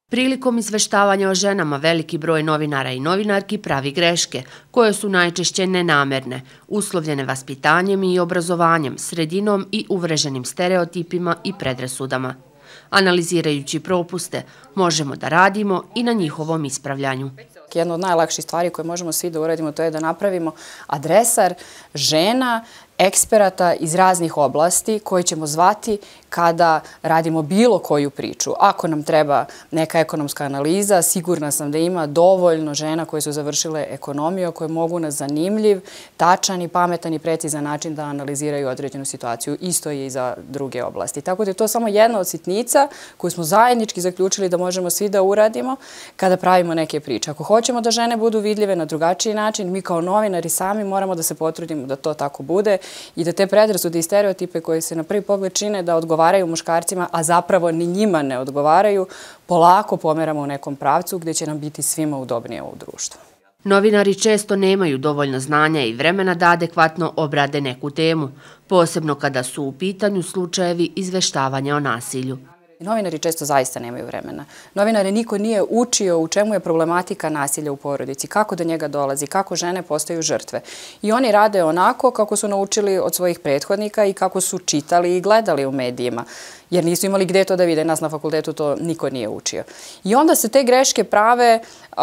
Prilikom izveštavanja o ženama veliki broj novinara i novinarki pravi greške, koje su najčešće nenamerne, uslovljene vaspitanjem i obrazovanjem, sredinom i uvreženim stereotipima i predrasudama. Analizirajući propuste, možemo da radimo i na njihovom ispravljanju. Jedna od najlakših stvari koje možemo svi da uradimo to je da napravimo adresar žena, eksperata iz raznih oblasti koje ćemo zvati kada radimo bilo koju priču. Ako nam treba neka ekonomska analiza, sigurna sam da ima dovoljno žena koje su završile ekonomiju, koje mogu na zanimljiv, tačan i pametan i precizan način da analiziraju određenu situaciju. Isto je i za druge oblasti. Tako da je to samo jedna od sitnica koju smo zajednički zaključili da možemo svi da uradimo kada pravimo neke priče. Ako hoćemo da žene budu vidljive na drugačiji način, mi kao novinari sami moramo da se potrudimo da to tako bude i da te predrasude i stereotipe koje se na prvi pogled čine da odgovaraju muškarcima, a zapravo ni njima ne odgovaraju, polako pomeramo u nekom pravcu gdje će nam biti svima udobnije u društvu. Novinari često nemaju dovoljno znanja i vremena da adekvatno obrade neku temu, posebno kada su u pitanju slučajevi izveštavanja o nasilju. Novinari često zaista nemaju vremena. Novinare niko nije učio u čemu je problematika nasilja u porodici, kako do njega dolazi, kako žene postaju žrtve. I oni rade onako kako su naučili od svojih prethodnika i kako su čitali i gledali u medijima, jer nisu imali gde to da vide. Nas na fakultetu to niko nije učio. I onda se te greške prave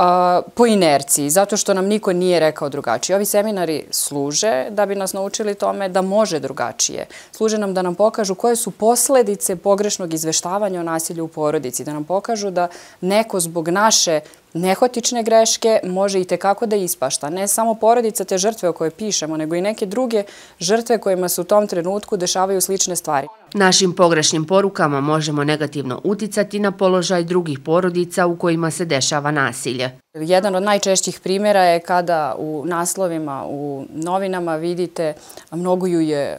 po inerciji, zato što nam niko nije rekao drugačije. Ovi seminari služe da bi nas naučili tome da može drugačije. Služe nam da nam pokažu koje su posledice pogrešnog izveštavanja o nasilju u porodici, da nam pokažu da neko zbog naše nehotične greške može i tekako da ispašta. Ne samo porodica te žrtve o kojoj pišemo, nego i neke druge žrtve kojima se u tom trenutku dešavaju slične stvari. Našim pogrešnim porukama možemo negativno uticati na položaj drugih porodica u kojima se dešava nasilje. Jedan od najčešćih primjera je kada u naslovima, u novinama vidite mnogo ju je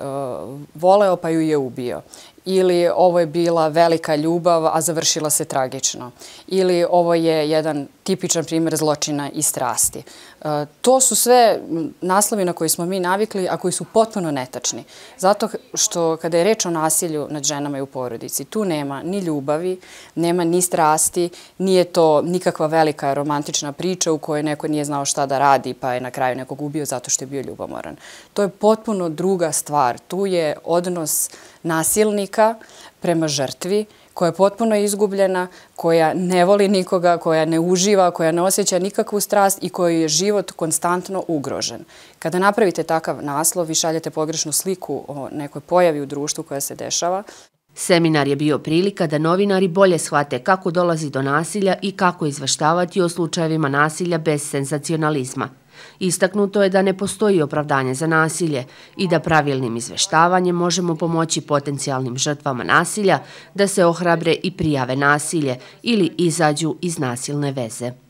voleo pa ju je ubio. Ili ovo je bila velika ljubav, a završila se tragično. Ili ovo je jedan tipičan primjer zločina i strasti. To su sve naslovi na koje smo mi navikli, a koji su potpuno netačni. Zato što kada je reč o nasilju nad ženama i u porodici, tu nema ni ljubavi, nema ni strasti, nije to nikakva velika romantična priča u kojoj neko nije znao šta da radi pa je na kraju nekog ubio zato što je bio ljubomoran. To je potpuno druga stvar. Tu je odnos nasilnika prema žrtvi, koja je potpuno izgubljena, koja ne voli nikoga, koja ne uživa, koja ne osjeća nikakvu strast i kojoj je život konstantno ugrožen. Kada napravite takav naslov, vi šaljete pogrešnu sliku o nekoj pojavi u društvu koja se dešava. Seminar je bio prilika da novinari bolje shvate kako dolazi do nasilja i kako izveštavati o slučajevima nasilja bez senzacionalizma. Istaknuto je da ne postoji opravdanje za nasilje i da pravilnim izveštavanjem možemo pomoći potencijalnim žrtvama nasilja da se ohrabre i prijave nasilje ili izađu iz nasilne veze.